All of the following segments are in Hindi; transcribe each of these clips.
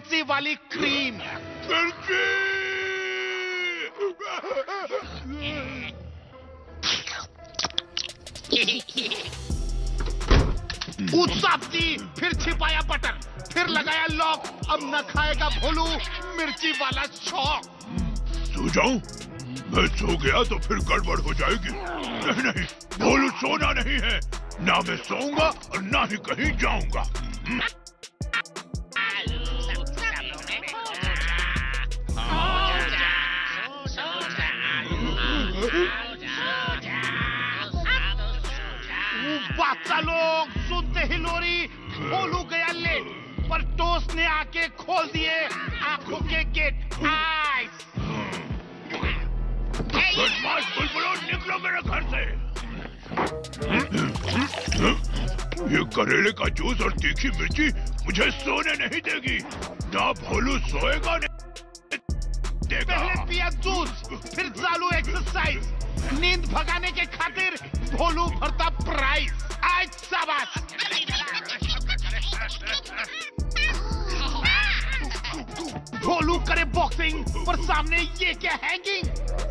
मिर्ची वाली क्रीम। उत्सापसी फिर छिपाया बटन, फिर लगाया लॉक। अब न खाएगा भोलू मिर्ची वाला शौक। सो जाऊं? मैं सो गया तो फिर गड़बड़ हो जाएगी। नहीं नहीं, भोलू सोना नहीं है। ना मैं सोऊंगा और ना ही कहीं जाऊंगा। बादशाह लोग सुनते ही लोरी भोलू गया ले, पर टोस ने आके खोल दिए आंखों के गेट। आइस बदमाश बुलबुलों, निकलो मेरे घर से। ये करेले का जूस और तीखी मिर्ची मुझे सोने नहीं देगी। ना भोलू सोएगा नहीं देगा। पहले पिया जूस, फिर चालू एक्सरसाइज। नींद भगाने के खातिर भोलू भरता प्राइस। आज शाबाश। भोलू करे बॉक्सिंग, पर सामने ये क्या हैंगिंग।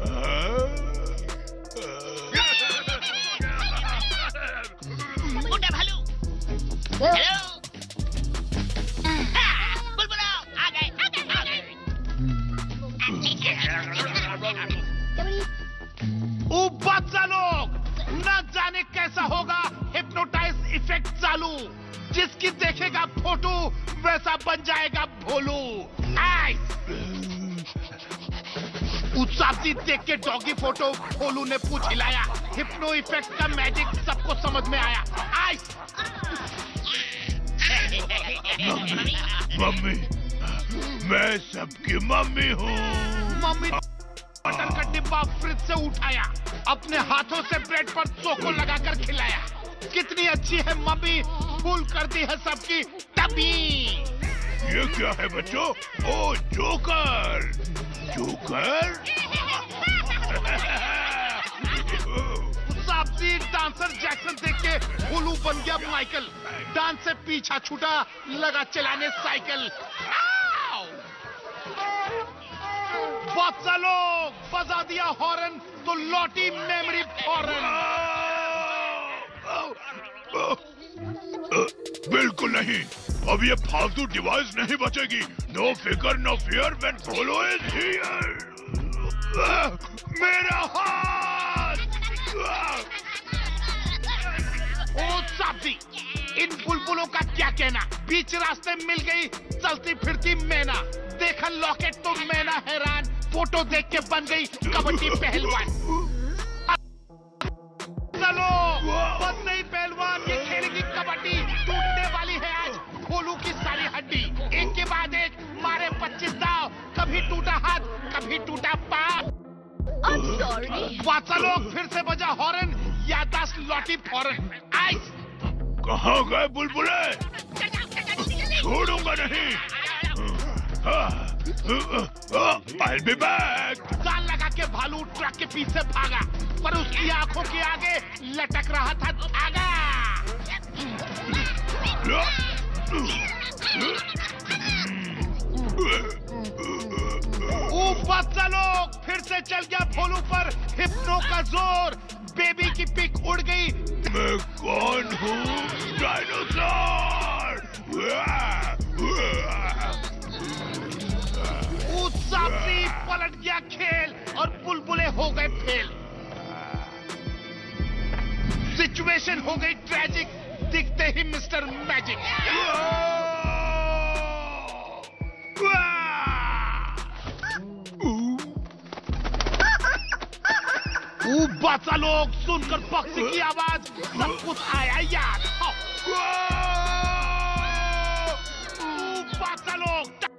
मुंडा भालू, हेलो। बुलबुलो आ गए। ओ बादशाह लोग, न जाने कैसा होगा हिप्नोटाइज इफेक्ट चालू। जिसकी देखेगा फोटो वैसा बन जाएगा भोलू। आइस उत्सापसी देख के डॉगी फोटो भोलू ने पूछ हिलाया। हिप्नो इफेक्ट का मैजिक सबको समझ में आया। आइस मम्मी, मैं सबकी मम्मी हूँ। मम्मी मटन का डिब्बा फ्रिज से उठाया, अपने हाथों से ब्रेड पर चोको लगाकर खिलाया। कितनी अच्छी है मम्मी, फुल कर दी है सबकी टबी। ये क्या है बच्चों? ओ जोकर, जोकर। साप्सी डांसर जैक्सन देख के भोलू बन गया माइकल। डांस से पीछा छूटा, लगा चलाने साइकिल। बादशाह लोग बजा दिया हॉर्न तो लौटी मेमोरी फौरन। बिल्कुल नहीं, अब ये फालतू डिवाइस नहीं बचेगी। नो फिकर no fear when Bholu is here. मेरा हाथ। ओ साप्सी, इन बुलबुलों का क्या कहना। बीच रास्ते मिल गई चलती फिरती मैना। देखा लॉकेट तो मैना हैरान, फोटो देख के बन गई कबड्डी पहलवान। चलो बस नहीं पहलवान, ये खेलेगी कबड्डी। टूटने वाली है आज भोलू की सारी हड्डी। एक के बाद एक मारे 25 दाव। कभी टूटा हाथ, कभी टूटा पाँव। बादशाह लोग फिर से बजा हॉर्न, याददाश्त लौटी फौरन। आइस कहाँ गए बुलबुले? छोड़ूंगा नहीं। I'll be back। जान लगा के भालू ट्रक के पीछे भागा, पर उसकी आंखों के आगे लटक रहा था धागा। ऊपर चलो, फिर से चल गया भोलू पर हिप्नो का जोर। बेबी की पिक उड़ गई। मैं कौन हूँ? डायनासोर। उत्सापसी पलट गया खेल और बुलबुले हो गए फेल। सिचुएशन हो गई ट्रैजिक, दिखते ही मिस्टर मैजिक। बादशाह लोग सुनकर पक्षी की आवाज सब कुछ आया याद। बादशाह लोग